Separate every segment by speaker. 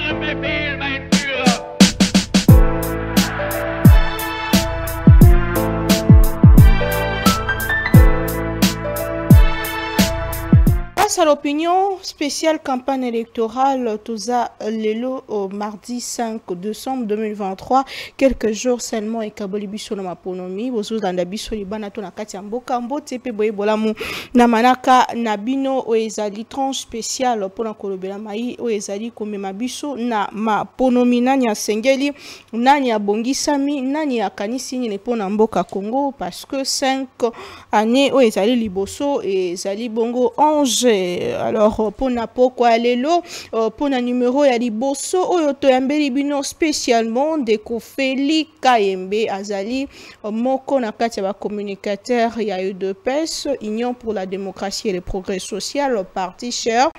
Speaker 1: À l'opinion spéciale campagne électorale Toza Lelo au mardi 5 décembre 2023, quelques jours seulement et Kaboli biso na maponomi bozo danda biso libana to na kati ya mboka mbote pe boye bolamu na manaka na bino o ezali tranche spéciale pour na kolobela mai o ezali komema biso na maponomi nani ya sengeli nani ya bongisami nani ya kanisi ni pour na mboka Congo parce que 5 années o ezali liboso et ezali bongo 11. Alors pour na pourquoi lelo pour na numéro ya liboso oyo to yambeli bino spécialement de Kofeli Kayembe azali moko na kati ba communicateur ya UDPS Union pour la démocratie et le progrès social parti cher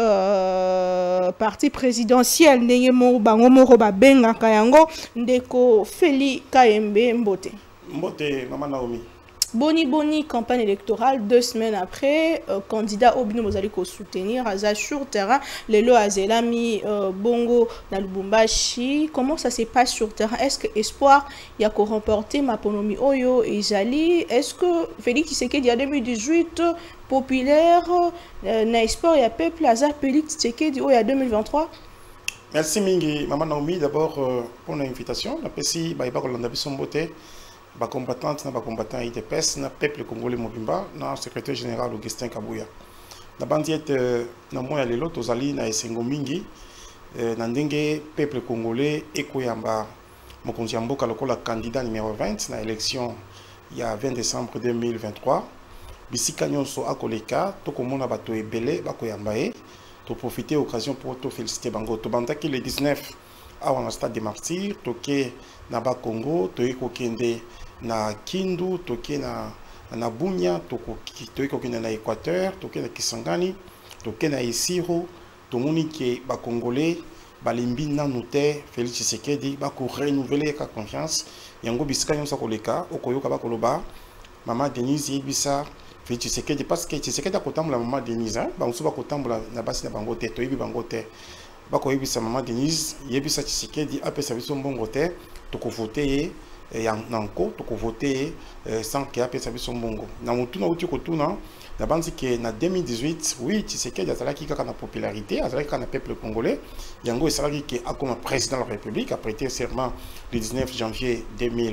Speaker 1: parti présidentiel ndenge mo bango moko ba benga kayango ndeko Feli Kayembe mbote
Speaker 2: Maman Naomi.
Speaker 1: Boni campagne électorale 2 semaines après candidat Obino Mozali ko soutenir Aza sur terrain lelo azelami bongo na Lubumbashi. Comment ça se passe sur terrain? Est-ce que espoir y a ko remporter maponomi oyo ezali? Est-ce que Félix Tshisekedi en 2018 populaire na espoir ya peuple Aza Félix Tshisekedi oyo ya 2023?
Speaker 2: Merci mingi Maman Naomi d'abord pour l'invitation. Napesi ba iba ko landa biso mbote. Ba combattante na ba combattant IDPS na peuple congolais mobimba na secrétaire général Augustin Kabouya na bandiette na moya lelo tozali na esengo mingi na ndenge peuple congolais ekoyamba mokonzi ya mboka lokola candidat numéro 20 na élection ya 20 décembre 2023 bisika nyonso akoleka tokomona bato ebele bakoyamba ye to profiter occasion pour to féliciter bango to bandaki le 19 awa na stade des martyrs toke na ba Congo toyeko kende na Kindu toke na Bunya toyeko kende na Équateur toke na Kisangani toke na Isiro tomoni ke ba Congolais balimbi nanu te Félix Tshisekedi bako renouveler ka confiance yango bisika nyonso koleka okoyoka bakoloba Maman Denise yebisa Félix Tshisekedi parce que Tshisekedi akotambola Maman Denise banso bakotambola na basi na bango te toyebi bango te bako yebisa Maman Denise yebisa Tshisekedi apesa biso mbongo te toko voter yanko toko voter sans que apesa biso mbongo na mutuna uti kotuna na banzi ke na 2018 oui Tshisekedi azalaki kaka na popularité azalaki kaka na peuple congolais yango esalaki ke akoma président de la République a prêté serment le 19 janvier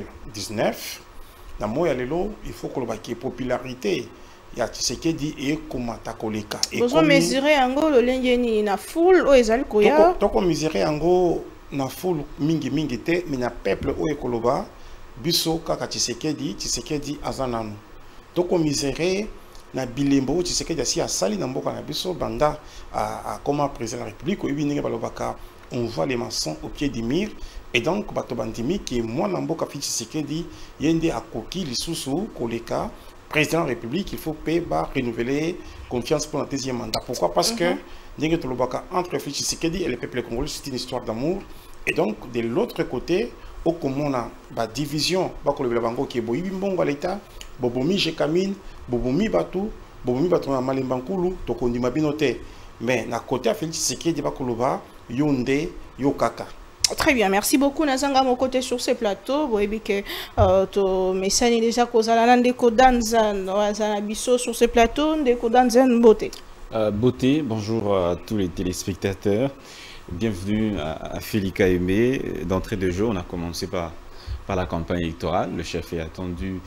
Speaker 2: 2019 na moya lelo il faut que le popularité ya Tshisekedi e komata koleka
Speaker 1: et comme mesurer yango lo lengeni na foule o ezali koya
Speaker 2: toko mesurer yango na foule mingi te mais na peuple o ekoloba biso kaka Tshisekedi azananu toko mesurer na bilembo Tshisekedi asi asali na mboka na biso banda a comme président de la République o ibinenge balobaka on voit les maçons au pied du mur et donc bato bandimi ki moi na mboka fi Tshisekedi yende akoki lisusu koleka président de la République, il faut renouveler confiance pour le deuxième mandat. Pourquoi? Parce que entre Félix Tshisekedi et le peuple congolais, c'est une histoire d'amour. Et donc, de l'autre côté, au commun, la division, qui est Boibongo à l'État, Bobomi Jekamine, Bobomi Batou na Malimbankulu, Tokondi Mabinote. Mais, na côté Félix Tshisekedi, Yonde, Yokaka.
Speaker 1: Très bien, merci beaucoup Nazanga mon côté sur ce plateau. Vous voyez que to messani déjà kozala ndeko danzan biso sur ce plateau ndeko danzan beauté.
Speaker 3: Beauté, bonjour à tous les téléspectateurs. Bienvenue à Feli Kayembe. D'entrée de jeu, on a commencé par la campagne électorale. Le chef est attendu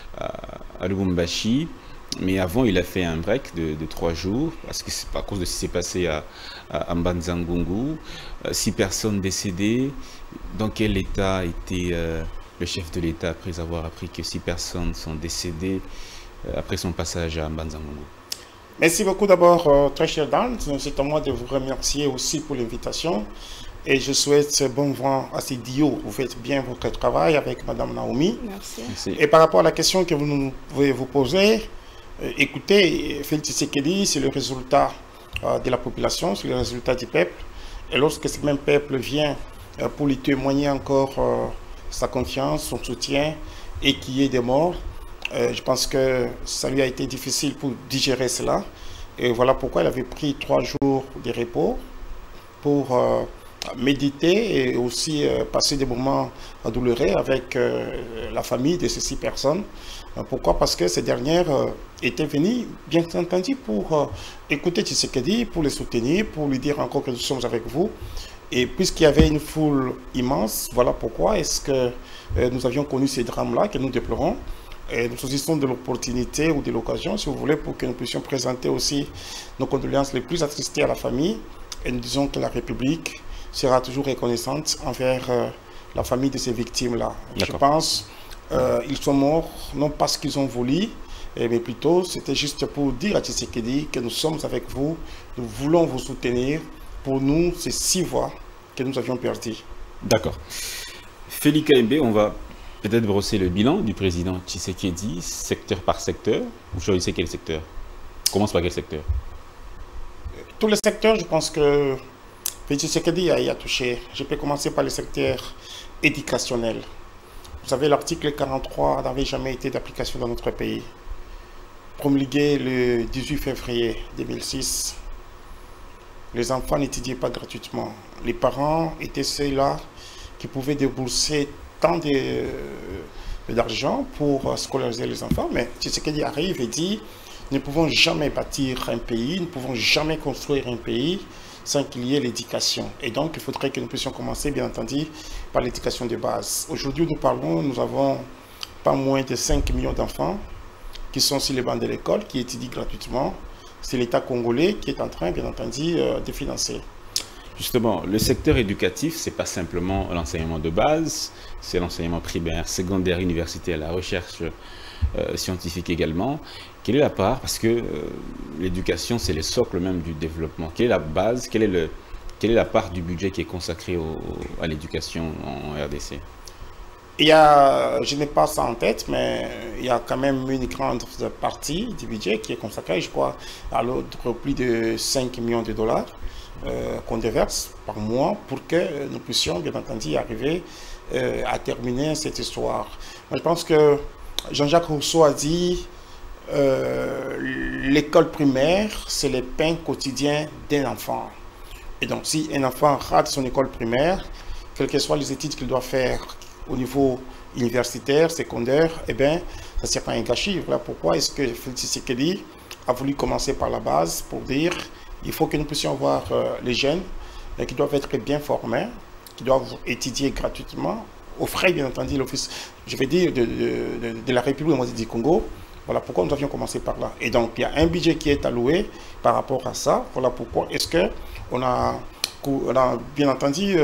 Speaker 3: à Lubumbashi. Mais avant, il a fait un break de 3 jours, parce que c'est à cause de ce qui s'est passé à Mbanza-Ngungu. 6 personnes décédées. Dans quel état était le chef de l'État après avoir appris que 6 personnes sont décédées après son passage à Mbanza-Ngungu?
Speaker 2: Merci beaucoup d'abord, très cher Dan. C'est à moi de vous remercier aussi pour l'invitation. Et je souhaite bon vent à ces dios. Vous faites bien votre travail avec Madame Naomi.
Speaker 1: Merci.
Speaker 2: Et par rapport à la question que vous pouvez vous poser, écoutez, Félix Tshisekedi, c'est le résultat de la population, c'est le résultat du peuple. Et lorsque ce même peuple vient pour lui témoigner encore sa confiance, son soutien, et qu'il y ait des morts, je pense que ça lui a été difficile pour digérer cela. Et voilà pourquoi il avait pris 3 jours de repos pour médité et aussi passé des moments douloureux avec la famille de ces 6 personnes. Pourquoi? Parce que ces dernières étaient venues, bien entendu, pour écouter Tshisekedi, pour les soutenir, pour lui dire encore que nous sommes avec vous. Et puisqu'il y avait une foule immense, voilà pourquoi est-ce que nous avions connu ces drames-là que nous déplorons. Et nous saisissons de l'opportunité ou de l'occasion, si vous voulez, pour que nous puissions présenter aussi nos condoléances les plus attristées à la famille. Et nous disons que la République sera toujours reconnaissante envers la famille de ces victimes-là. Je pense qu'ils sont morts, non parce qu'ils ont voulu, mais plutôt c'était juste pour dire à Tshisekedi que nous sommes avec vous, nous voulons vous soutenir. Pour nous, c'est 6 voix que nous avions perdues.
Speaker 3: D'accord. Félix Kaembe, on va peut-être brosser le bilan du président Tshisekedi, secteur par secteur. Vous choisissez quel secteur? On commence par quel secteur?
Speaker 2: Tous les secteurs, je pense que Tshisekedi y a touché. Je peux commencer par le secteur éducationnel. Vous savez, l'article 43 n'avait jamais été d'application dans notre pays. Promulgué le 18 février 2006, les enfants n'étudiaient pas gratuitement. Les parents étaient ceux-là qui pouvaient débourser tant d'argent pour scolariser les enfants. Mais Tshisekedi arrive et dit, nous ne pouvons jamais bâtir un pays, nous ne pouvons jamais construire un pays sans qu'il y ait l'éducation. Et donc, il faudrait que nous puissions commencer, bien entendu, par l'éducation de base. Aujourd'hui, nous parlons, nous avons pas moins de 5 millions d'enfants qui sont sur les bancs de l'école, qui étudient gratuitement. C'est l'État congolais qui est en train, bien entendu, de financer.
Speaker 3: Justement, le secteur éducatif, ce n'est pas simplement l'enseignement de base, c'est l'enseignement primaire, secondaire, universitaire, la recherche scientifique également. Quelle est la part? Parce que l'éducation, c'est le socle même du développement. Quelle est la base? Quelle est la part du budget qui est consacrée à l'éducation en RDC?
Speaker 2: Il y a, je n'ai pas ça en tête, mais il y a quand même une grande partie du budget qui est consacrée, je crois, à l'autre plus de 5 millions de dollars qu'on déverse par mois pour que nous puissions, bien entendu, arriver à terminer cette histoire. Je pense que Jean-Jacques Rousseau a dit l'école primaire, c'est le pain quotidien d'un enfant. Et donc, si un enfant rate son école primaire, quelles que soient les études qu'il doit faire au niveau universitaire, secondaire, eh bien, ça ne sera pas un gâchis. Voilà pourquoi est-ce que Félix Tshisekedi a voulu commencer par la base pour dire il faut que nous puissions avoir les jeunes qui doivent être bien formés, qui doivent étudier gratuitement, aux frais, bien entendu, l'office, je vais dire, de la République démocratique du Congo. Voilà pourquoi nous avions commencé par là. Et donc, il y a un budget qui est alloué par rapport à ça. Voilà pourquoi est-ce qu'on a bien entendu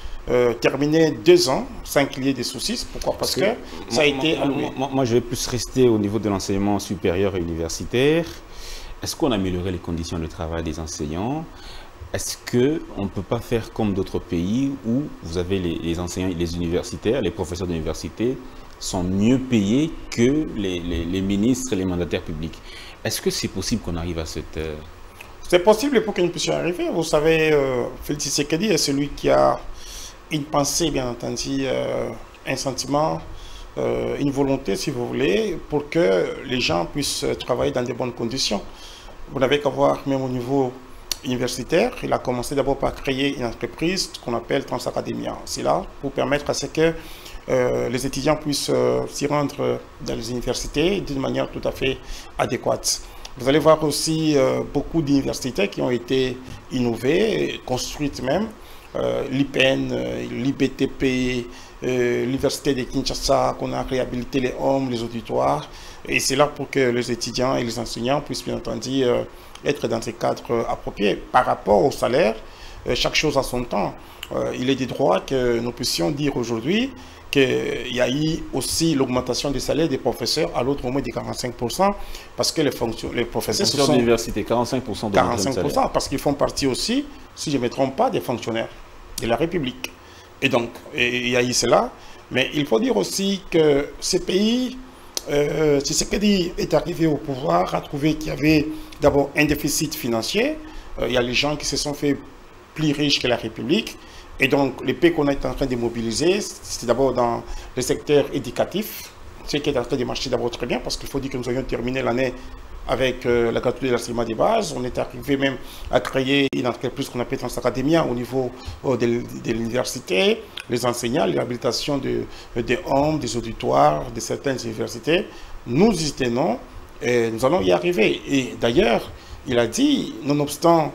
Speaker 2: terminé 2 ans sans qu'il y ait des soucis. Pourquoi? Parce que ça a été alloué.
Speaker 3: Moi, je vais plus rester au niveau de l'enseignement supérieur et universitaire. Est-ce qu'on a amélioré les conditions de travail des enseignants? Est-ce qu'on ne peut pas faire comme d'autres pays où vous avez les enseignants, les universitaires, les professeurs d'université sont mieux payés que les ministres et les mandataires publics? Est-ce que c'est possible qu'on arrive à cette...
Speaker 2: C'est possible pour que nous puissions arriver. Vous savez, Félix Tshisekedi est celui qui a une pensée, bien entendu, un sentiment, une volonté, si vous voulez, pour que les gens puissent travailler dans de bonnes conditions. Vous n'avez qu'à voir, même au niveau universitaire, il a commencé d'abord par créer une entreprise qu'on appelle Transacademia. C'est là pour permettre à ce que les étudiants puissent s'y rendre dans les universités d'une manière tout à fait adéquate. Vous allez voir aussi beaucoup d'universités qui ont été innovées, construites même. L'IPN, l'IBTP, l'Université de Kinshasa, qu'on a réhabilité les hommes, les auditoires. Et c'est là pour que les étudiants et les enseignants puissent bien entendu être dans ces cadres appropriés. Par rapport au salaire, chaque chose a son temps. Il est des droits que nous puissions dire aujourd'hui qu'il y a eu aussi l'augmentation des salaires des professeurs à l'autre au moins de 45%, parce que les professeurs
Speaker 3: sont d'université, 45% de
Speaker 2: 45%, parce qu'ils font partie aussi, si je ne me trompe pas, des fonctionnaires de la République. Et donc, il y a eu cela. Mais il faut dire aussi que ces pays, Tshisekedi est arrivé au pouvoir, a trouvé qu'il y avait d'abord un déficit financier. Il y a les gens qui se sont fait plus riches que la République. Et donc, les pays qu'on est en train de mobiliser, c'est d'abord dans le secteur éducatif, ce qui est en train de marcher d'abord très bien, parce qu'il faut dire que nous avions terminé l'année avec la gratuité de l'enseignement des bases. On est arrivé même à créer une entreprise qu'on appelle Transacademia au niveau de l'université, les enseignants, les réhabilitations des hommes, des auditoires, de certaines universités. Nous y tenons et nous allons y arriver. Et d'ailleurs, il a dit, nonobstant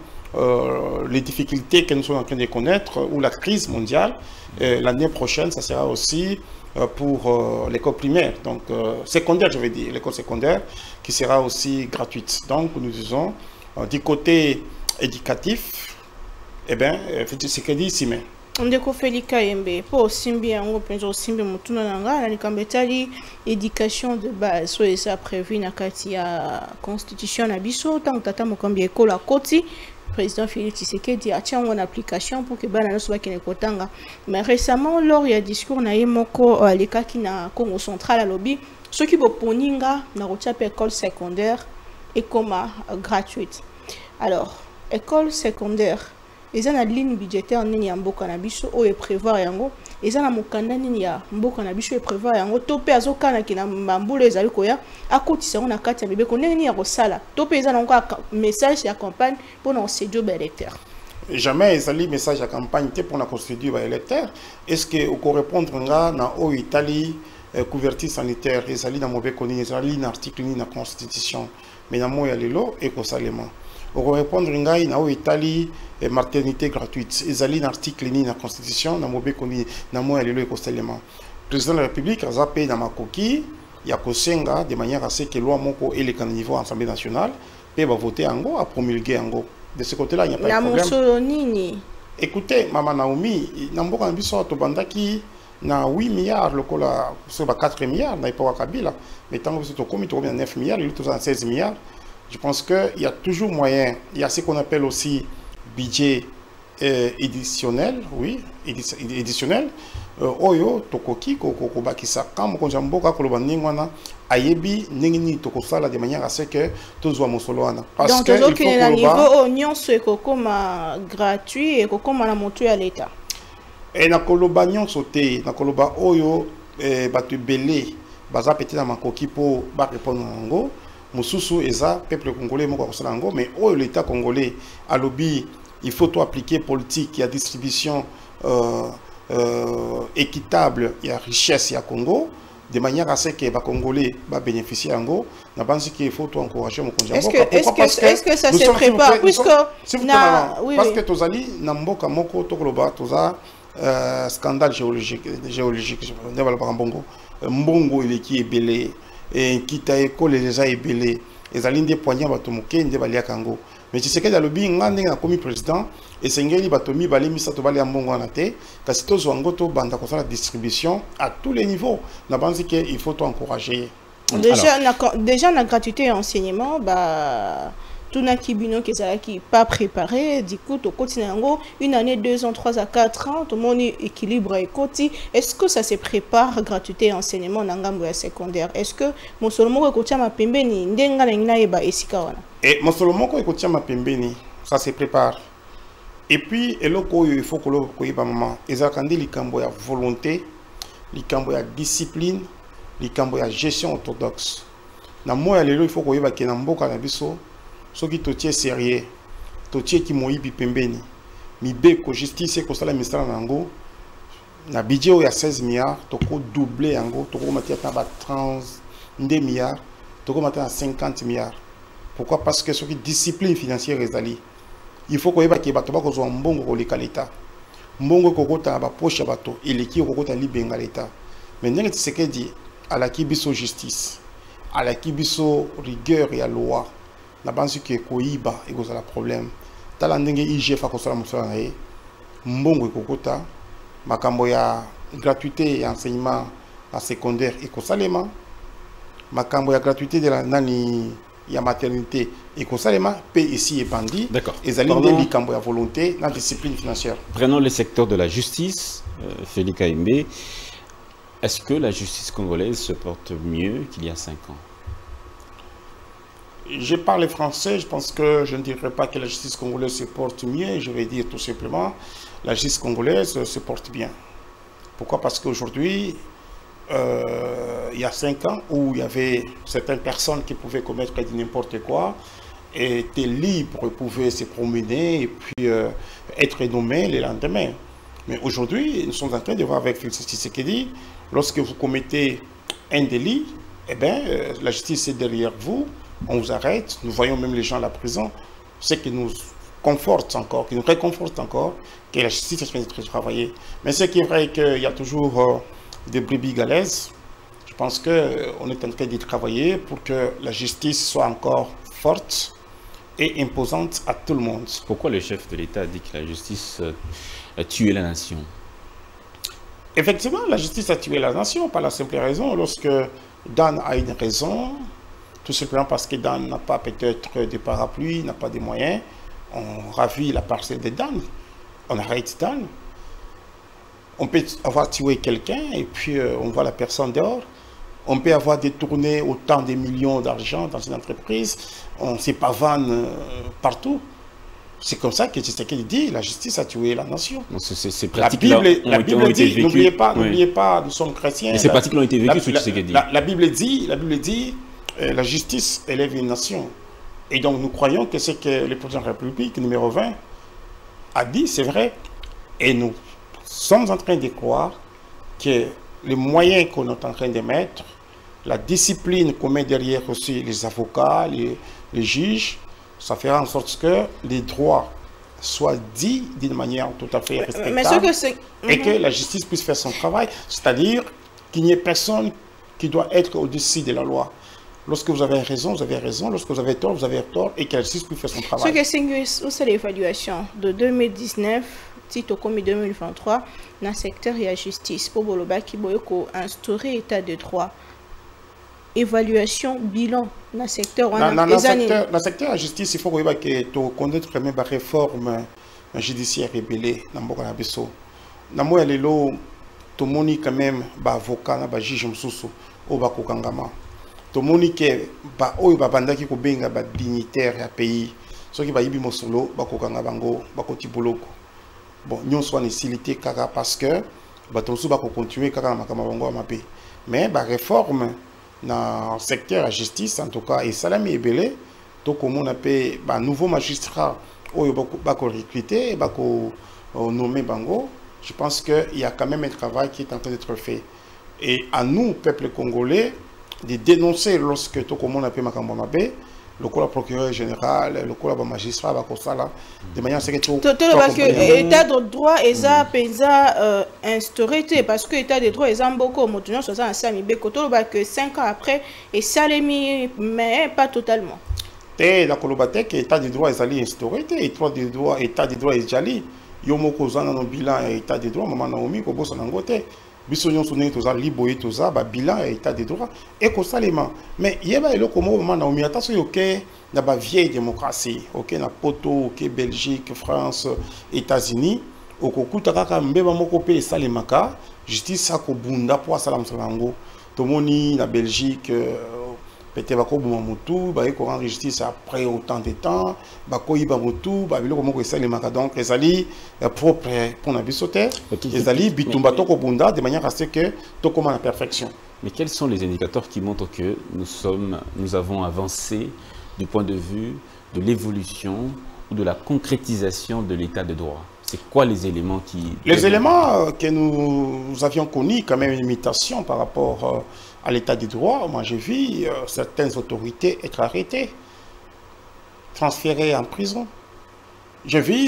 Speaker 2: les difficultés que nous sommes en train de connaître ou la crise mondiale, l'année prochaine, ça sera aussi pour l'école primaire, donc secondaire, je veux dire, l'école secondaire, qui sera aussi gratuite. Donc, nous disons, du côté éducatif, eh bien, c'est ce que dit Simé.
Speaker 1: Ndeko Felika Yembe, pour Simbi yango penjo Simbi mutuna nanga na nikambetali éducation de base so esa prévu na kati ya constitution na biso tant tata mokambi école à Koti. Président Félix Tshisekedi a tient en application pour que bana soit kene kotanga. Mais récemment lors il y a discours na yemoko les cas qui na Congo central à lobby ceux qui boponinga na rotia école secondaire et comme gratuite. Alors école secondaire ils ont une ligne budgétaire nini ya mboka na biso o e prévoir yango ils ont na mokanda nini ya mboka na biso e prévoir yango topé azokana ki na mbambulo ezali koya akotisa on na kati ya bibeko nini ya kosala topé ils ont encore message ya campagne pour na séduire ba électeurs.
Speaker 2: Jamais ezali message à campagne pour na séduire ba électeurs. Est-ce que au correspondre nga na o Italie couverture sanitaire ezali na mobeko nini ezali na article ni na constitution mais na moya lelo e kosalema. Pour répondre ngai na o Italie maternité gratuite ezali na article ni na constitution na mobeko ni na moya lelo e kosalema. Président de la République a zappé na makoki ya kosenga de manière à ce que loi moko et le niveau Assemblée nationale peut voter ango à promulguer ango. De ce côté-là, il n'y a pas de problème. Écoutez, Maman Naomi, Namboka Nabiso Tobandaki na 8 milliards, le cola sur 4 milliards, n'a pas Kabila, mais tant que c'est au comité, il y a 9 milliards, il y a 16 milliards. Je pense qu'il y a toujours moyen. Il y a ce qu'on appelle aussi budget éditionnel, oui, éditionnel. Oyo tokoki koko bakisa kam ko jamboka ko lobandingwana ayebi ningini tokosala de manière à ce que tozwa mosoloana
Speaker 1: parce donc, que il faut que niveau oignon ce kokoma gratuit et kokoma na moto ya l'état
Speaker 2: et na koloba nyonso te na koloba oyo batu belé baza petit na makoki po ba répondre ngo mususu eza peuple congolais moko kosala ngo mais oyo l'état congolais a lobby il faut tout appliquer politique ya distribution équitable et à richesse à Congo, de manière à ce que les Congolais bénéficient en Congo. Parce qu'il faut tout encourager mon conjoint.
Speaker 1: Est-ce que ça se prépare puisque
Speaker 2: parce que tous ali namboka moko tokoloba toza scandale géologique ne va pas mbongo mbongo il qui est belé et qui t'a école les a belé les alines des poignets batomoke nde balia kango mais tu sais que dans le bi ngande na commis président et sengeli batomi bali misa to bali ambongo na te kasi to zwango to banda ko la distribution à tous les niveaux na banzi que il faut to encourager
Speaker 1: déjà la gratuité et enseignement bah tout na kibino qui pas préparé du coup to continue une année 2 ans 3 à 4 ans tout le monde équilibre et côté est-ce que ça se prépare gratuité et enseignement na ngambo ya secondaire est-ce que mosolomo ko tia mapembeni ndenga na ngina eba esika wana
Speaker 2: et mosolomo ko tia mapembeni ça se prépare et puis eloko il faut que lo ko yeba maman ezakandi likambo ya volonté likambo ya discipline likambo ya gestion orthodoxe na moya lelo il faut ko yeba ke na mboka na biso ce qui est sérieux, tout ce qui est pembeni, mibeko justice ko sala ministère nango, na budget il y a 16 milliards, toko doubler yango, toko mettre à 32 milliards, toko mettre à 50 milliards. Pourquoi? Parce que ce qui discipline financière ezali, il faut ko yeba ke bato ba ko zo mbongo ko leka l'État. Mbongo ko kota ba poche bato, eleki ko kota libenga l'État. Mais ndenge Tshisekedi à la kibiso justice, à la kibiso rigueur et à loi. Na bansi ke koiba ekozala problème tala ndenge IGF akosala mosala na ye mbongo ekokota makambo ya gratuité ya enseignement à secondaire ekosalema makambo ya gratuité de la nani ya maternité ekosalema pe ici et bandi ezali nde likambo ya volonté na discipline financière.
Speaker 3: Prenons le secteur de la justice, Félix Kaimbe. Est-ce que la justice congolaise se porte mieux qu'il y a 5 ans?
Speaker 2: Je parle français, je pense que je ne dirais pas que la justice congolaise se porte mieux, je vais dire tout simplement la justice congolaise se porte bien. Pourquoi? Parce qu'aujourd'hui, il y a 5 ans, où il y avait certaines personnes qui pouvaient commettre n'importe quoi, et étaient libres, pouvaient se promener et puis être nommés le lendemain. Mais aujourd'hui, nous sommes en train de voir avec Félix Tshisekedi, lorsque vous commettez un délit, eh bien, la justice est derrière vous, on vous arrête, nous voyons même les gens à la prison, ce qui nous conforte encore, qui nous réconforte encore, que la justice est en train d'être travaillée. Mais ce qui est vrai qu'il y a toujours des brebis galaises. Je pense qu'on est en train d'y travailler pour que la justice soit encore forte et imposante à tout le monde.
Speaker 3: Pourquoi le chef de l'État dit que la justice a tué la nation?
Speaker 2: Effectivement, la justice a tué la nation par la simple raison, lorsque Dan a une raison, tout simplement parce que Dan n'a pas peut-être de parapluie, n'a pas de moyens, on ravit la parcelle de Dan, on arrête Dan. On peut avoir tué quelqu'un et puis on voit la personne dehors. On peut avoir détourné autant de millions d'argent dans une entreprise, on se pavane partout. C'est comme ça que Tshisekedi dit, la justice a tué la nation.
Speaker 3: La Bible
Speaker 2: dit, n'oubliez pas, nous sommes chrétiens.
Speaker 3: Mais ces pratiques ont été vécues sur Tshisekedi.
Speaker 2: La Bible dit, la justice élève une nation. Et donc nous croyons que ce que le président de la République, numéro 20, a dit, c'est vrai. Et nous sommes en train de croire que les moyens qu'on est en train de mettre, la discipline qu'on met derrière aussi les avocats, les juges, ça fera en sorte que les droits soient dits d'une manière tout à fait respectable et que la justice puisse faire son travail, c'est-à-dire qu'il n'y ait personne qui doit être au-dessus de la loi. Lorsque vous avez raison, vous avez raison. Lorsque vous avez tort, et que la justice puisse faire son travail.
Speaker 1: Ce que c'est l'évaluation de 2019, titre comme 2023, dans le secteur de la justice, pour instaurer l'état de droit. Évaluation, bilan dans le secteur.
Speaker 2: Dans le secteur de la justice, il faut que tu connaisses la réforme judiciaire rebelle dans le Nabiso. Dans le Lelo, tu moni quand même avocat, juge msusu, au Bakokangama. Tu moni que oyo babandaki ko benga ba dignitaire ya pays. Ceux qui ba yibi mosolo, Bakokanga bango, Bakotiboloko. Bon, nous sommes en facilité parce que nous va continuer à mais la réforme dans le secteur de la justice, en tout cas, et Salami Ebele, tout comme on appelle un nouveau magistrat, qui va recruter, nommer Bango, je pense qu'il y a quand même un travail qui est en train d'être fait. Et à nous, peuple congolais, de dénoncer lorsque tout comme on appelle Makambo Mabé, le procureur général, le magistrat, de manière à ce que tout
Speaker 1: l'état de droit est instauré parce que l'état de droit est beaucoup maintenant que 5 ans après et ça mais pas totalement.
Speaker 2: Et la colobaté que l'état de droit est instauré, l'état de droit est jali. Yomoko zana no bilan état de droit maman Naomi ko bossa nangote. Bisognon sonné tous liboye tous bilan et état de droit et consalement mais yeba eloko mo maman Naomi attention OK na ba vieille démocratie OK na poto OK Belgique France États-Unis okokuta kaka mbeba moko pe salemaka justice ako bunda po salam salango tomoni na Belgique peut-être bako bumamutu ba ko rendre justice après autant de temps bako yiba mutu ba biloko moko salemaka donc les ali propre pour na bisote les ali bitumba toko bunda de manière à ce que to comme la perfection.
Speaker 3: Mais quels sont les indicateurs qui montrent que nous avons avancé du point de vue de l'évolution ou de la concrétisation de l'état de droit? C'est quoi les éléments qui...
Speaker 2: Les éléments que nous avions connus comme une limitation par rapport à l'état du droit. Moi, j'ai vu certaines autorités être arrêtées, transférées en prison. J'ai vu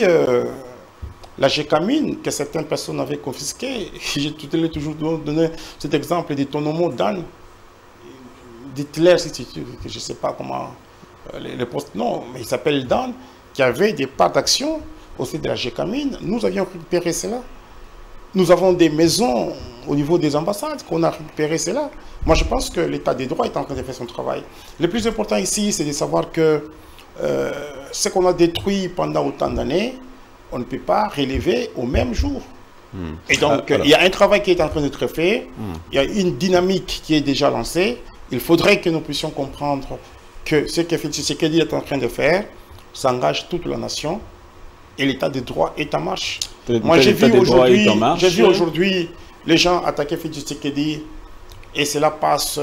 Speaker 2: la Gécamine que certaines personnes avaient confisquée. J'ai toujours donné cet exemple de Tonomo Dan, d'Hitler, je ne sais pas comment les postes... Non, mais il s'appelle Dan, qui avait des parts d'action aussi de la Gécamine. Nous avions récupéré cela. Nous avons des maisons au niveau des ambassades qu'on a récupéré cela. Moi, je pense que l'état des droits est en train de faire son travail. Le plus important ici, c'est de savoir que ce qu'on a détruit pendant autant d'années, on ne peut pas relever au même jour. Et donc, il y a un travail qui est en train d'être fait. Il y a une dynamique qui est déjà lancée. Il faudrait que nous puissions comprendre que ce que Tshisekedi est en train de faire, ça engage toute la nation. Et l'état de droit est en marche. Moi, j'ai vu aujourd'hui les gens attaquer Félix Tshisekedi et cela passe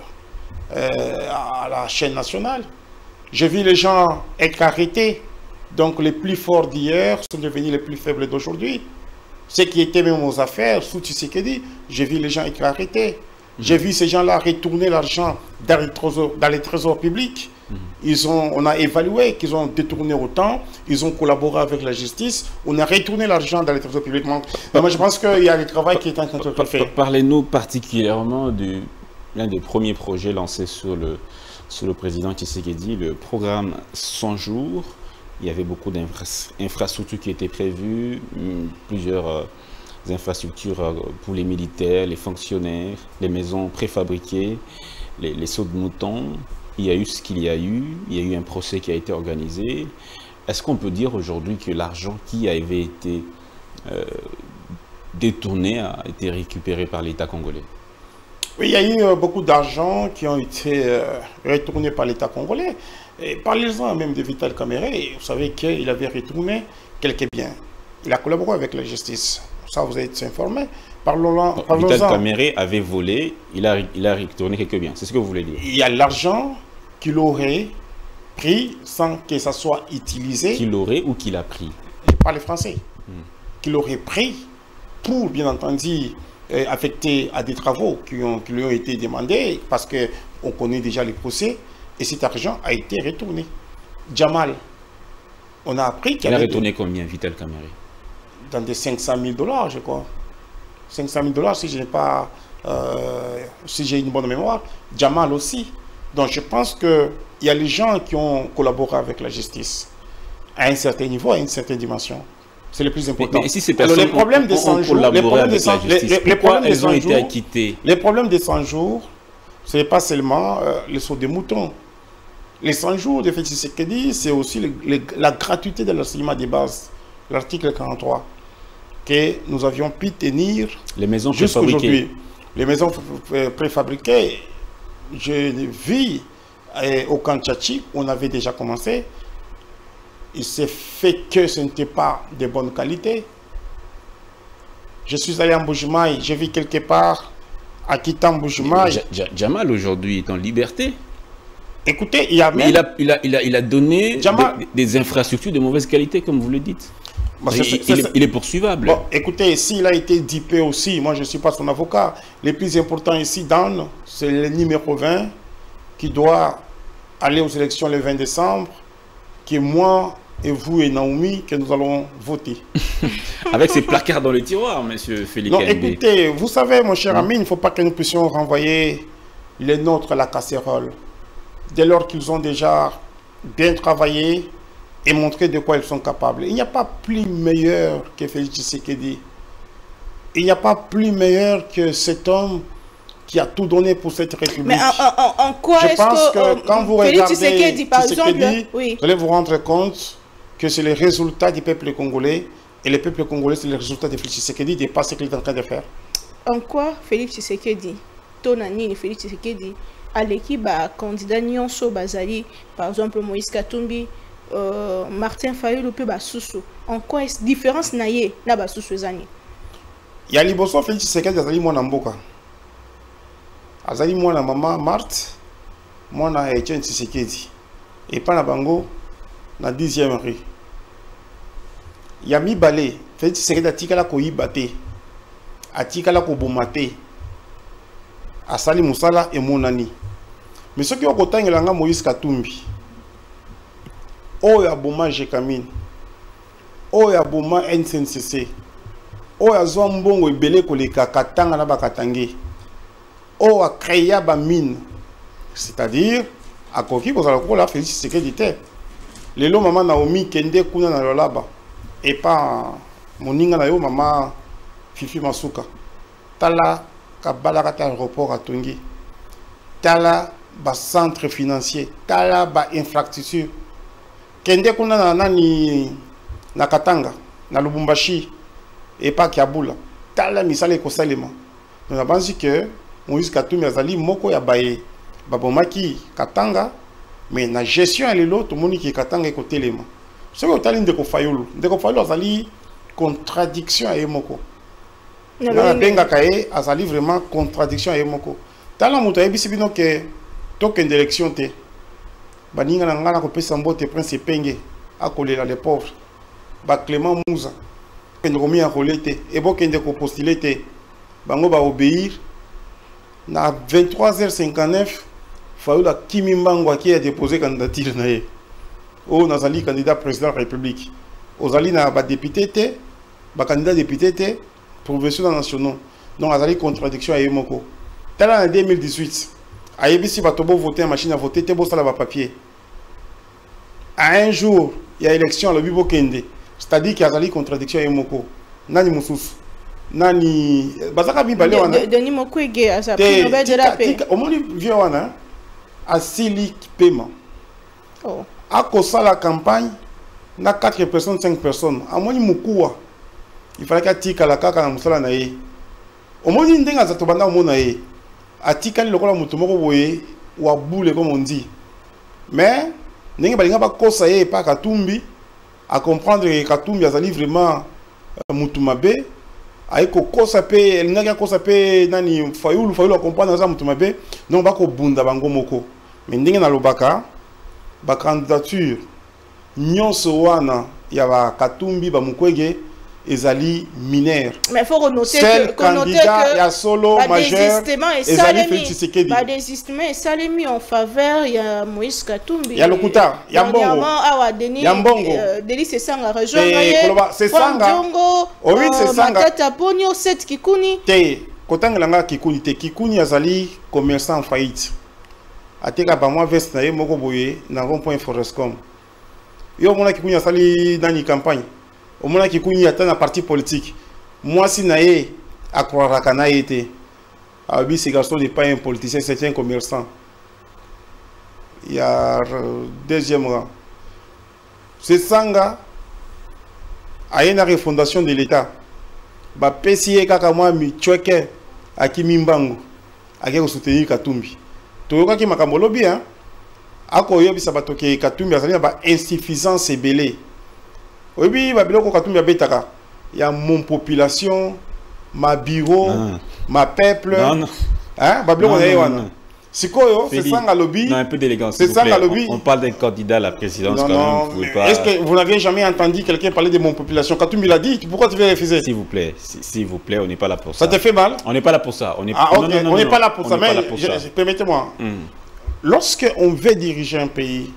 Speaker 2: à la chaîne nationale. J'ai vu les gens être arrêtés, donc les plus forts d'hier sont devenus les plus faibles d'aujourd'hui. Ceux qui étaient même aux affaires, sous Tshisekedi, j'ai vu les gens être arrêtés. J'ai vu ces gens-là retourner l'argent dans les trésors publics. On a évalué qu'ils ont détourné autant, ils ont collaboré avec la justice, on a retourné l'argent dans les trésors publics. Moi, je pense qu'il y a le travail qui est en train de se faire.
Speaker 3: Parlez-nous particulièrement de l'un des premiers projets lancés sur le président Tshisekedi, le programme 100 jours. Il y avait beaucoup d'infrastructures qui étaient prévues, plusieurs infrastructures pour les militaires, les fonctionnaires, les maisons préfabriquées, les sauts de moutons. Il y a eu ce qu'il y a eu, il y a eu un procès qui a été organisé. Est-ce qu'on peut dire aujourd'hui que l'argent qui avait été détourné a été récupéré par l'État congolais?
Speaker 2: Oui, il y a eu beaucoup d'argent qui ont été retournés par l'État congolais. Et parlez-en même de Vital Kamerhe, vous savez qu'il avait retourné quelques biens. Il a collaboré avec la justice. Ça, vous êtes informé. Parlons-en.
Speaker 3: Vital Kamerhe avait volé, il a retourné quelques biens. C'est ce que vous voulez dire? Il
Speaker 2: y a l'argent qu'il aurait pris sans que ça soit utilisé.
Speaker 3: Qu'il aurait ou qu'il a pris?
Speaker 2: Je parle français. Qu'il aurait pris pour, bien entendu, affecter à des travaux qui lui ont été demandés parce qu'on connaît déjà les procès. Et cet argent a été retourné. Jamal, on a appris qu'il
Speaker 3: a retourné combien, Vital Kamerhe?
Speaker 2: Dans des 500 000 $, je crois. 500 000 $ si je n'ai pas, si j'ai une bonne mémoire. Jamal aussi. Donc je pense qu'il y a les gens qui ont collaboré avec la justice à un certain niveau, à une certaine dimension. C'est le plus important.
Speaker 3: Mais si ces personnes
Speaker 2: les problèmes des 100 jours, les problèmes des 100 jours, ce n'est pas seulement le saut des moutons. Les 100 jours de Félix Tshisekedi, c'est aussi la gratuité de l'enseignement de base, l'article 43, que nous avions pu tenir jusqu'à aujourd'hui. Les maisons préfabriquées, je vis au camp Tchatchi, on avait déjà commencé. Il s'est fait que ce n'était pas de bonne qualité. Je suis allé en Bujumaï, j'ai vu quelque part, à quittant Bujumaï.
Speaker 3: Jamal aujourd'hui est en liberté.
Speaker 2: Écoutez, il y a même...
Speaker 3: il a donné des infrastructures de mauvaise qualité, comme vous le dites. Bah, il est poursuivable.
Speaker 2: Bon, écoutez, s'il a été dipé aussi, moi je ne suis pas son avocat. Le plus important ici, Dan, c'est le numéro 20 qui doit aller aux élections le 20 décembre, qui est moi et vous et Naomi, que nous allons voter.
Speaker 3: Avec ces placards dans les tiroirs, monsieur Félix.
Speaker 2: Non, écoutez, vous savez, mon cher ami, il ne faut pas que nous puissions renvoyer les nôtres à la casserole. Dès lors qu'ils ont déjà bien travaillé et montré de quoi ils sont capables. Il n'y a pas plus meilleur que Félix Tshisekedi. Il n'y a pas plus meilleur que cet homme qui a tout donné pour cette République.
Speaker 1: Mais en quoi
Speaker 2: je pense que quand vous regardez
Speaker 1: Tshisekedi, par exemple, oui.
Speaker 2: Vous allez vous rendre compte que c'est le résultat du peuple congolais. Et le peuple congolais, c'est le résultat de Félix Tshisekedi, de pas ce qu'il est en train de faire.
Speaker 1: En quoi Félix Tshisekedi, Tonani et Félix Tshisekedi, à l'équipe candidat Nyonso Bazali, par exemple Moïse Katumbi, Martin Fayulu pe Basusu. En quoi est-ce différence naie na Basusu zani?
Speaker 2: Il y a liboso Félix Tshisekedi azali mwana mboka. Azali mwana mama Marthe, mwana Etienne Tshisekedi. Et pas na bango na 10e rue. Il y a mibale Félix Tshisekedi atikala ko yibate. Atikala ko bomate. Asali musala et monani. Mais ce qui est au côté de Moïse Katumbi, Oya Boma Jekamine, Oya Boma NCNCC, Oya Zombongo Ebele Koleka Katanga na Bakatange, Oya Kreya Bamine, c'est-à-dire, à Koki, vous allez la Félix Tshisekedi était. Les lots maman Naomi Kende Kuna na Lolaba, et pas Moninga na yo maman Fifi Masuka. Tala Kabalakata aéroport à Tongi. Tala ba centre financier, tala ba infrastructure. Kende kuna na nani na Katanga, na Lubumbashi et pas Kiabula. Tala misale ko salema. On a pensé que Moïse Katumbi azali moko ya baye babomaki Katanga, mais na gestion elle l'autre moni ki Katanga ko telema. Ce que tali ndeko Fayulu azali contradiction à moko. Na benga kae azali vraiment contradiction à moko. tala moto ayebisi bino ke token d'élection te baninga na ngana ko pesa mbote prince penge akolela les pauvres ba Clément Mouza kende ko mi akolete e bo kende ko postuler te bango ba obéir na 23h59 Fayoula Kimi Mbangwa qui a déposé candidature na ye o nazali candidat président de la République ozali na ba député te ba candidat député te provinciaux nationaux donc azali contradiction à yemoko tala en 2018 ayebisi bato bo voter machine à voter te bo sala ba papier à un jour il y a élection le bibo kende c'est-à-dire qu'il y a azali contradiction à yemoko nani mususu nani bazaka bibale wana
Speaker 1: Denis Mukwege asa pino bedela pe
Speaker 2: omoni vieux wana asili paiement
Speaker 1: oh
Speaker 2: à cause de la campagne na 4 personnes 5 personnes amoni mukuwa il fallait qu'atika la kaka na musala na ye omoni ndenga za to banda omona ye atika lokola mutu moko boye wa boule comme on dit mais ndenge balinga ba kosa ye pa Katumbi à comprendre que Katumbi azali vraiment mutu mabe aiko kosa pe elinga kosa pe nani fayulu a comprendre ça mutu mabe donc ba ko bunda bango moko mais ndenge na lobaka ba candidature nyonso wana ya ba Katumbi ba Mukwege ezali mineur
Speaker 1: mais il faut noter
Speaker 2: que candidat ya solo majeur ezali Félix Tshisekedi
Speaker 1: ba désistement et salemi en faveur ya Moïse Katumbi
Speaker 2: ya lokuta ya mbongo
Speaker 1: awa Denis
Speaker 2: ya mbongo
Speaker 1: Denis Sesanga rejoindre ye
Speaker 2: Sesanga oui Sesanga
Speaker 1: Matata Ponyo 7 Kikuni
Speaker 2: te kotangelanga Kikuni te Kikuni azali commerçant en faillite ateka ba moi veste na ye moko boye na rond-point Forescom yo mona Kikuni asali dans une campagne au moment Kikuni atteint un parti politique moi si nae à croire kana été abi ce garçon n'est pas un politicien c'est un commerçant il y a deuxième rang c'est Sanga a une refondation de l'état ba pesier kaka moi mi chweke akimi mbango ake soutenir Katumbi toyoka ki makambo lobi hein akoyebisa batoke Katumbi azali ba insuffisance ebele oui, Babiloko Katumbi abetaka. Il y a mon population, ma bureau, ma peuple.
Speaker 3: Non.
Speaker 2: Hein? Babiloko
Speaker 3: non.
Speaker 2: C'est quoi, c'est ça le lobby.
Speaker 3: Non, un peu d'élégance.
Speaker 2: C'est ça le lobby.
Speaker 3: On parle d'un candidat à la présidence
Speaker 2: non,
Speaker 3: quand
Speaker 2: même.
Speaker 3: Pas...
Speaker 2: Est-ce que vous n'avez jamais entendu quelqu'un parler de mon population? Katumbi l'a dit. Pourquoi tu veux refuser?
Speaker 3: S'il vous plaît, on n'est pas là pour ça.
Speaker 2: Ça te fait mal?
Speaker 3: On n'est pas là pour ça. On n'est
Speaker 2: pas là pour ça. Mais permettez-moi. Lorsque on veut diriger un pays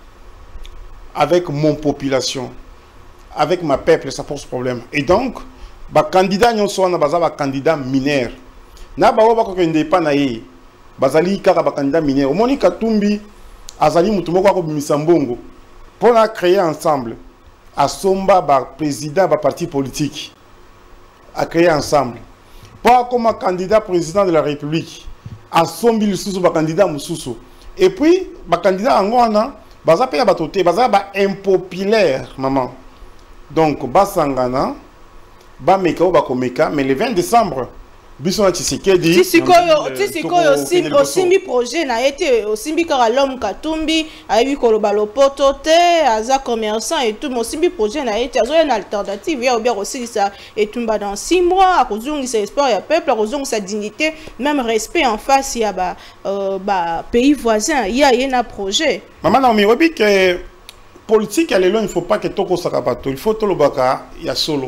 Speaker 2: avec mon population, avec ma peuple, ça pose problème. Et donc, les candidats ne sont pas candidats mineurs. Na ba ba ko kende pa na ye. Bazali kaka ba candidat mineur. Omoni Katumbi azali mutu moko ko bimisa mbongo pour la créer ensemble. Asomba ba président ba parti politique. A créer ensemble. Pas comme candidat président de la République. Asombi le sous ba candidat mususu. Et puis ba candidat angona baza pe ya batote baza ba impopulaire maman. Donc, Basangana, Bameka ou Bakomeka, mais le 20 décembre, Bisson Tshisekedi.
Speaker 1: Tshisekedi aussi projet n'a été aussi car l'homme Katumbi a eu Kolobalo Potote, Aza commerçant et tout, mais aussi projet n'a été une alternative. Il y a bien aussi ça et tout dans 6 mois, à cause de ses espoirs, il y a peuple, à cause de sa dignité, même respect en face, il y a pays voisins, il y a un projet.
Speaker 2: Maman, non, mais oui, que. Politique, il ne faut pas que Toko Sakabato, il faut que Tolobaka, il y a solo.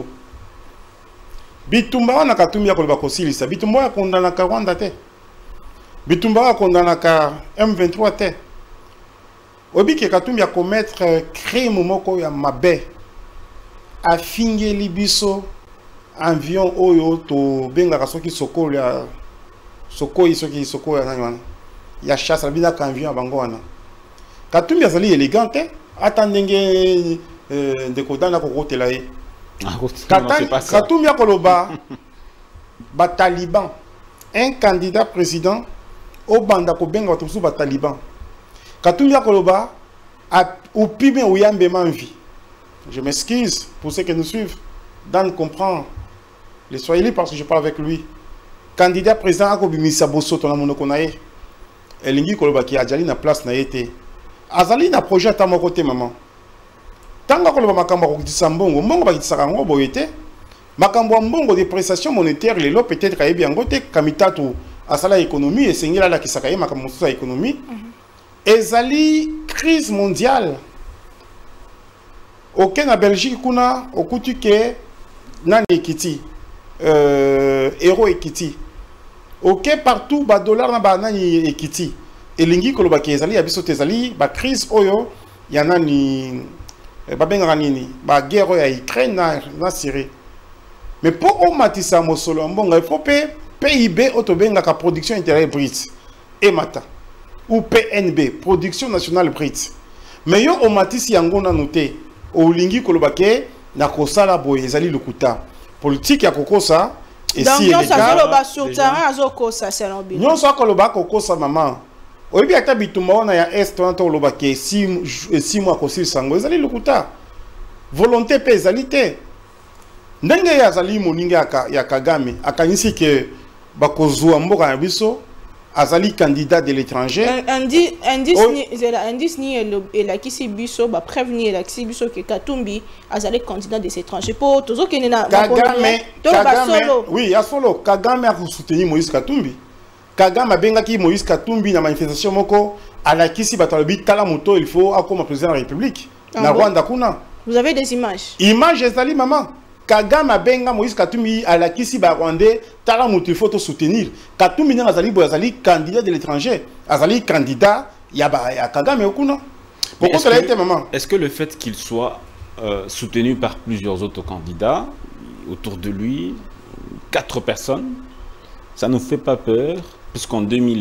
Speaker 2: Bitumba na Katumbi ya Kolobako Silisa, Bitumba ya kondana ka Rwanda te. Bitumba ya kondana ka M23 te. Obi ke Katumbi ya commettre crime moko ya mabe. A finge libiso avion oyo to benga kasoki soko ya soko isoki soko ya nani ya chasse la bina ka avion bango wana. Katumbi azali élégante. Attendez, de Kodana Kokotela. Katumbi Koloba, Taliban, un candidat président, au Banda Kobenga Watusu Taliban. Katumbi Koloba, au Pime Ouyambe Manvi. Je m'excuse pour ceux qui nous suivent. Dan comprend les Swahili parce que je parle avec lui. Candidat président Akobimisa Bosso, ton amour Konae. Elingi Koloba qui a déjà na place na été. Azali na projet à mon côté maman. Tanga ko makambo ko disambongo, mbongo ba kisaka ngo boyete. Makambo mbongo de prestations monétaires les lo peut-être kayebi yango te kamitatu à la économie et c'est là qui s'accueille ma comme ça économie ezali crise mondiale OK na Belgique kuna okuti ke nani ekiti euro ekiti OK partout ba dollar na ba nani ekiti elingi koloba ke ezali ya biso tezali ba crise oyo ya nani ba benga nini ba guerre ya Ukraine na Syrie mais pour au matisa mosolo mbonga il faut PIB autobenga ka production intérieure brute et mata ou PNB production nationale brute mais yo au matisi yango na noté au lingi kolobake na kosala boye ezali lukuta politique ya kokosa et si
Speaker 1: il y a sur terrain azokosa selon
Speaker 2: nyon so koloba kokosa maman oyebi ata bitumba na ya est to kolobake 6 mois kosi sango ezali lukuta volonté pe ezali te ndenge ya zali moninga ya Kagame akanisi ke bakozwa mboka na biso azali candidat de l'étranger
Speaker 1: indice ni la kisi biso ba prévenir la kisi biso ke Katumbi azali candidat des étrangers pour tozo kene na
Speaker 2: Kagame oui ya solo Kagame a soutenir Moïse Katumbi Kagame abengaki Moïse Katumbi na manifestation moko ala kisi batalobi tala moto il faut akoma président de la République na Rwanda kuna
Speaker 1: vous avez des images
Speaker 2: ezali maman Kagame abenga Moïse Katumbi à la kisi ba Rwandais tala mutu il faut te soutenir Katumbi na azali candidat de l'étranger azali candidat ya Kagame okuna pourquoi cela était maman
Speaker 3: est-ce que le fait qu'il soit soutenu par plusieurs autres candidats autour de lui 4 personnes ça nous fait pas peur puisqu'en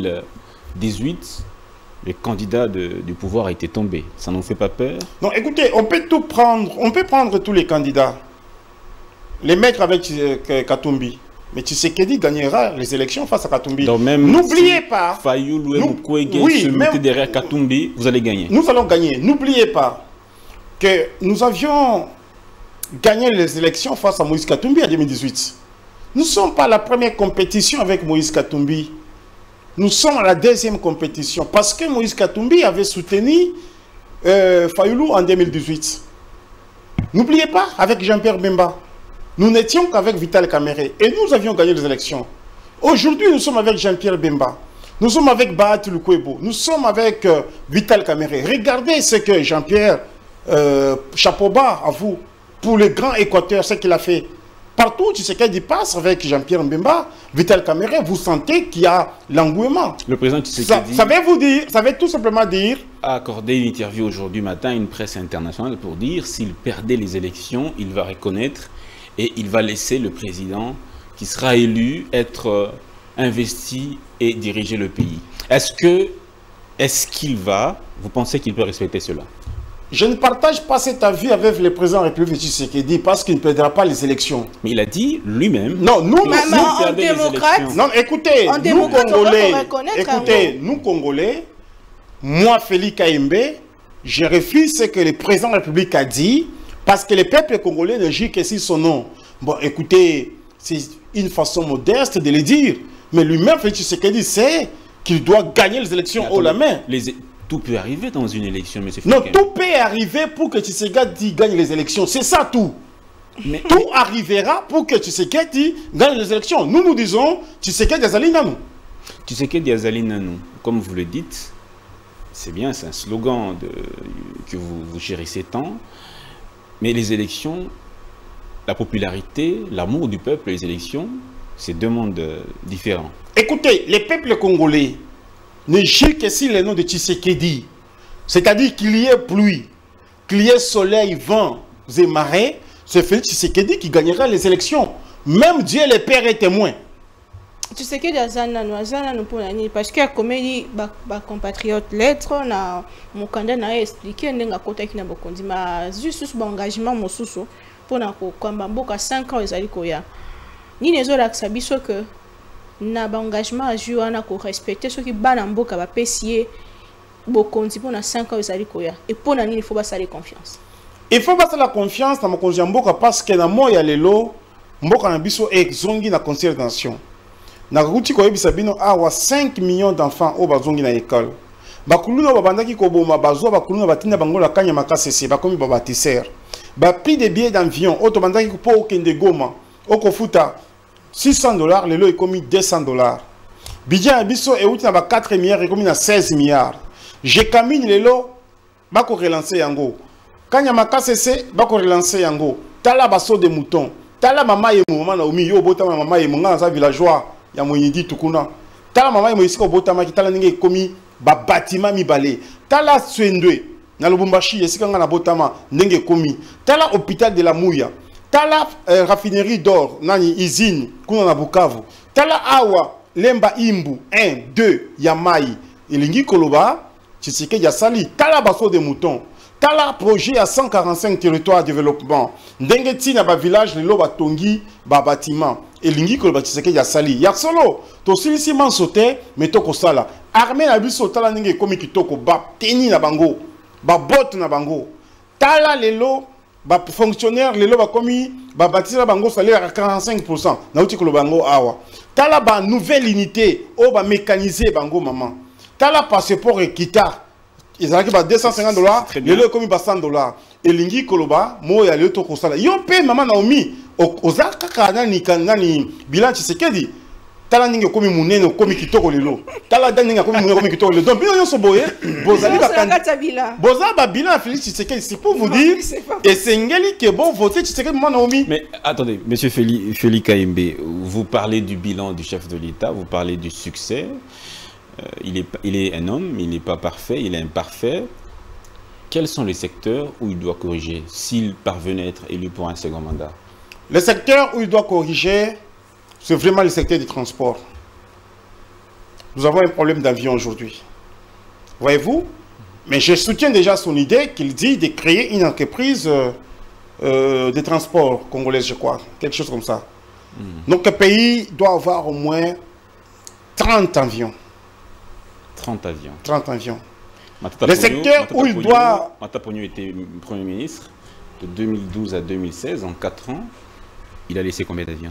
Speaker 3: 2018 le candidat du pouvoir a été tombé ça nous fait pas peur
Speaker 2: non écoutez on peut prendre tous les candidats les mecs avec Katumbi. Mais Tshisekedi gagnera les élections face à Katumbi. N'oubliez pas.
Speaker 3: Fayoulou et Mukwege se mettaient derrière Katumbi, vous allez gagner.
Speaker 2: Nous allons gagner. N'oubliez pas que nous avions gagné les élections face à Moïse Katumbi en 2018. Nous ne sommes pas à la première compétition avec Moïse Katumbi. Nous sommes à la deuxième compétition parce que Moïse Katumbi avait soutenu Fayoulou en 2018. N'oubliez pas avec Jean-Pierre Bemba. Nous n'étions qu'avec Vital Kamerhe et nous avions gagné les élections. Aujourd'hui, nous sommes avec Jean-Pierre Bemba. Nous sommes avec Bahati Lukwebo. Nous sommes avec Vital Kamerhe. Regardez ce que Jean-Pierre chapeau bas à vous pour le grand Équateur, ce qu'il a fait. Partout, tu sais qu'il passe avec Jean-Pierre Bemba, Vital Kamerhe, vous sentez qu'il y a l'engouement.
Speaker 3: Le président Tshisekedi
Speaker 2: ça veut tout simplement dire
Speaker 3: a accordé une interview aujourd'hui matin à une presse internationale pour dire s'il perdait les élections, il va reconnaître et il va laisser le président qui sera élu être investi et diriger le pays. Est-ce qu'il va, vous pensez qu'il peut respecter cela?
Speaker 2: Je ne partage pas cet avis avec le président de la République Tshisekedi parce qu'il ne perdra pas les élections.
Speaker 3: Mais il a dit lui-même.
Speaker 2: Non, nous,
Speaker 1: en démocrate.
Speaker 2: Non, écoutez, nous Congolais, nous Congolais, moi Félix Kaimbe, je refuse ce que le président de la République a dit. Parce que le peuple congolais ne gît que sur son nom. Bon, écoutez, c'est une façon modeste de le dire. Mais lui-même, Félix Tshisekedi sait qu'il doit gagner les élections haut la main.
Speaker 3: Tout peut arriver dans une élection, M.
Speaker 2: Non, tout peut arriver pour que Tshisekedi gagne les élections. C'est ça tout. Mais tout arrivera pour que Tshisekedi gagne les élections. Nous disons Tshisekedi Azali Nanou.
Speaker 3: Tshisekedi Azali Nanou, comme vous le dites, c'est bien, c'est un slogan que vous chérissez tant. Mais les élections, la popularité, l'amour du peuple, les élections, c'est deux mondes différents.
Speaker 2: Écoutez, les peuples congolais ne gît que si le nom de Tshisekedi, c'est-à-dire qu'il y ait pluie, qu'il y ait soleil, vent et marée, c'est Félix Tshisekedi qui gagnera les élections. Même Dieu le Père est témoin.
Speaker 1: Tshisekedi azana nous pour l'année parce que comme il ba compatriote lettre na mon candidat na expliquer ndenga kota ki na bokondi ma juste ba engagement mosusu pour na ko kwamba mboka 5 ans ezali koya ni nezo la biso que na ba engagement a jouer na ko respecter ceux qui bana mboka ba pesier bokondi pour na 5 ans ezali koya et pour na nini il faut ba sale confiance.
Speaker 2: Il faut pas la confiance na mokonzi mboka parce que na moya lelo mboka na biso exongi na conseil de nation. Nakuti ko yebisa bino awa 5 millions d'enfants au bazongi na école. Bakuluna babandaki ko boma bazwa bakuluna batinda bangola kanya makasese bakomi babatisser. Ba prix des billets d'avion auto bandaki ko okende Goma, oko futa $600 lelo ekomi $200. Budget abisso et outil na 4 milliards et comme 16 milliards. Je camine les lots, bako relancer yango. Quand Yamaka cessé, bako relancer yango. Tala basso de mouton. Tala mama et maman na omi yo botama mama et monga za villageois ya moyindi tukuna. Tala mama et moisiko botama ki tala ninge komi ba bâtiment mi balé. Tala swendwe na Lubumbashi esika nga na botama ndenge komi. Tala hôpital de la Mouya. Tala raffinerie d'or nani usine kuna na Bukavu. Tala awa Lemba Imbu 1, 2, Yamai, Elingi Koloba, Tshisekedi ya Sali, Tala Basso de Mouton, Tala projet à 145 territoires de développement, Ndengeti na ba village, le loba tongi, ba bâtiment, Elingi Koloba Tshisekedi ya Sali, Yaksolo, to silisi man sauté, mais toko sala, armée na biso tala nenge komi kitoko, ba teni na bango, ba bot na bango, Tala lelo, ba fonctionnaire, lelo ba komi, ba bâtisse la bango salaire à 45%, na uti Koloba bango awa. Tala ba nouvelle unité, o ba mécaniser bango maman. Tala passeport et kita. Ils ont ba $250, le le comme ba $100. Et lingi koloba, mo ya le to kosala. Yo pe maman Naomi, ozaka kana ni kanani bilan Tshisekedi. Tala ninge komi munene komi kitoko lelo. Tala daninga komi munene komi kitoko lelo. Donc bien yo so boye, bozali ba candidat. Boza ba bilan Félix Tshisekedi, c'est pour vous dire et c'est ngeli que bon voter Tshisekedi maman Naomi.
Speaker 3: Mais attendez, monsieur Félix Kayembe, vous parlez du bilan du chef de l'État, vous parlez du succès. Il est un homme, il n'est pas parfait, il est imparfait. Quels sont les secteurs où il doit corriger s'il parvenait à être élu pour un second mandat?
Speaker 2: Le secteur où il doit corriger, c'est vraiment le secteur du transport. Nous avons un problème d'avion aujourd'hui. Voyez-vous? Mais je soutiens déjà son idée qu'il dit de créer une entreprise de transport congolaise, je crois. Quelque chose comme ça. Donc le pays doit avoir au moins 30 avions.
Speaker 3: 30 avions.
Speaker 2: 30 avions. Le secteur où il doit...
Speaker 3: Mata Pogno était Premier ministre de 2012 à 2016, en 4 ans. Il a laissé combien d'avions?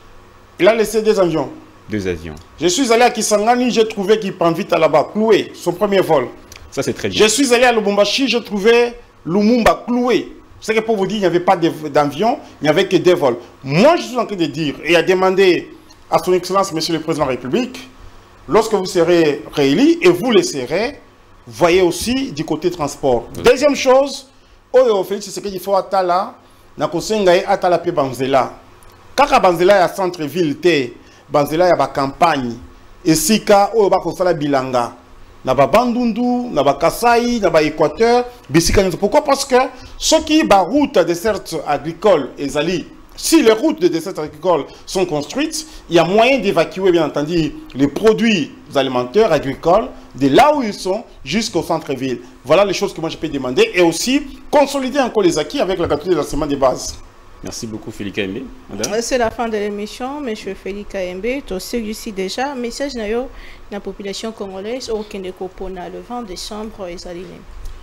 Speaker 2: Il a laissé 2 avions.
Speaker 3: 2 avions.
Speaker 2: Je suis allé à Kisangani, j'ai trouvé qu'il prend vite là-bas, cloué, son premier vol.
Speaker 3: Ça, c'est très bien.
Speaker 2: Je suis allé à Lubumbashi, j'ai trouvé Lumumba cloué. C'est que pour vous dire, il n'y avait pas d'avion, il n'y avait que 2 vols. Moi, je suis en train de dire et à demander à son Excellence, Monsieur le Président de la République, lorsque vous serez réélu et vous le serez, voyez aussi du côté transport. Deuxième chose, c'est qu'il faut attala, na kosenga atala pe banzela. Kaka banzela ya centre-ville te, banzela ya ba campagne. Esika oyo ba kosala bilanga. Na ba Bandundu, na ba Kasai, na ba Équateur, bisika. Pourquoi? Parce que ceux qui ba route de desserte agricole ezali. Si les routes de dessert agricole sont construites, il y a moyen d'évacuer, bien entendu, les produits alimentaires, agricoles, de là où ils sont jusqu'au centre-ville. Voilà les choses que moi je peux demander. Et aussi, consolider encore les acquis avec la qualité de l'enseignement de base.
Speaker 3: Merci beaucoup, Félix Kayembe.
Speaker 1: C'est la fin de l'émission, M. Félix Kayembe. Tu sais ici déjà, message na la population congolaise au Kendekopona le 20 décembre et Zaline.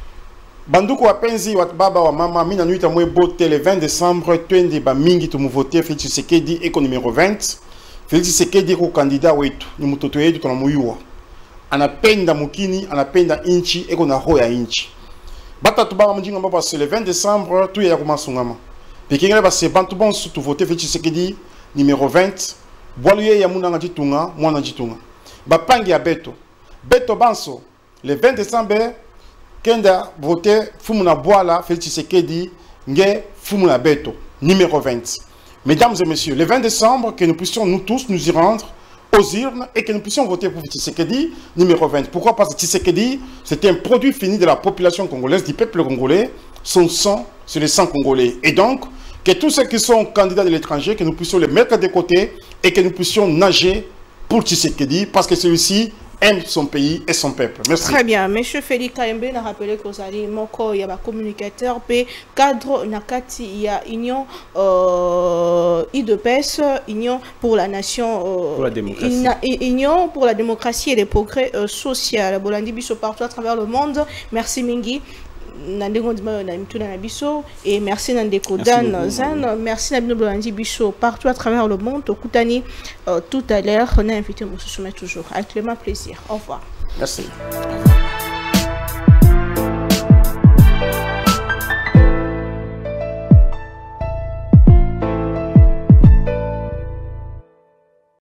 Speaker 2: Banduku wapenzi wat baba wa mama mina nuita mwe bote le 20 décembre twende ba mingi tumu voter Félix Tshisekedi eko numéro 20. Félix Tshisekedi eko candidat wetu ni mtoto yetu tunamuyua. Anapenda mukini, anapenda inchi eko na roho ya inchi. Bata tubaba mjinga mbaba c'est le 20 décembre tu ya kumasungama. Pikingele ba se bantu bon tu voter Félix Tshisekedi numéro 20. Bwaluye ya munanga jitunga, mwana jitunga. Ba pangi ya beto. Beto banso le 20 décembre Kenda voté Fumuna Boala, Félix Tshisekedi, Nge Fumuna Beto, numéro 20. Mesdames et messieurs, le 20 décembre, que nous puissions nous tous nous y rendre aux urnes et que nous puissions voter pour Tshisekedi, numéro 20. Pourquoi? Parce que Tshisekedi, c'était un produit fini de la population congolaise, du peuple congolais. Son sang, c'est le sang congolais. Et donc, que tous ceux qui sont candidats de l'étranger, que nous puissions les mettre de côté et que nous puissions nager pour Tshisekedi, parce que celui-ci aime son pays et son peuple. Merci.
Speaker 1: Très bien. Monsieur Félix Kayembe a rappelé que Zali Moko, il y a un communicateur, cadre Nakati, il y a Union IDPS, Union pour la nation,
Speaker 3: pour la démocratie.
Speaker 1: Union pour la démocratie et les progrès sociaux. Bolandi Bisso partout à travers le monde. Merci Mingi. Et merci Nandeko Dan Zan, merci Nabino Bolandi Bisso partout à travers le monde. Au Koutani, tout à l'heure, on a invité Moussou Soumet toujours. Avec le plaisir. Au revoir.
Speaker 2: Merci. Au revoir.